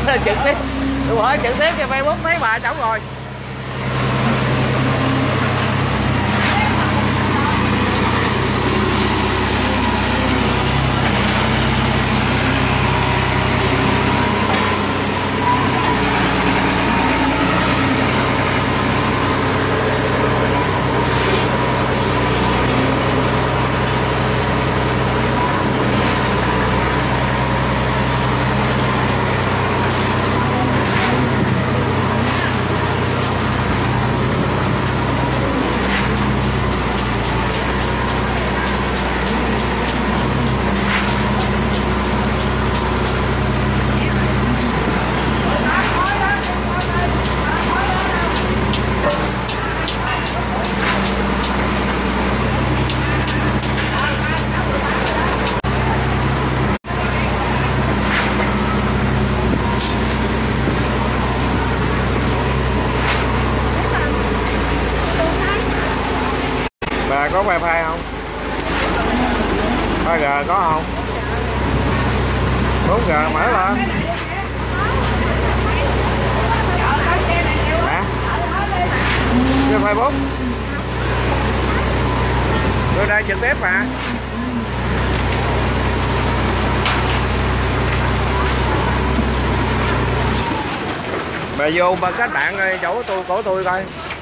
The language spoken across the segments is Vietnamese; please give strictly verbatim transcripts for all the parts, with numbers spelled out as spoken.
trực tiếp, tôi hỏi trực tiếp trên Facebook thấy bà trống rồi. Bà có wifi không? ba G có không? bốn G mở lên. Hả? Trên Facebook. Tôi đây trực tiếp mà. Bà vô bà kết bạn chỗ tôi của tôi coi.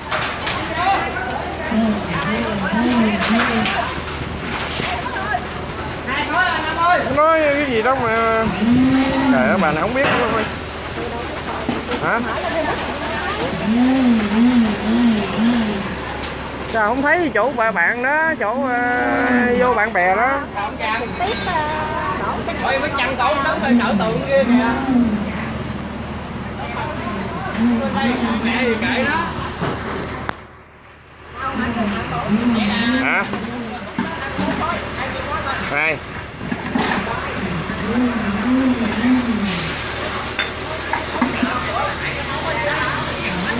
Nói cái gì đó mà trời ơi, bà này không biết luôn thôi. Hả? Sao không thấy chỗ bà bạn đó, chỗ uh, vô bạn bè đó. Ôi mấy trăm cậu đứng đây nở tượng kia kìa. Mẹ gì kệ đó. Hả? Này.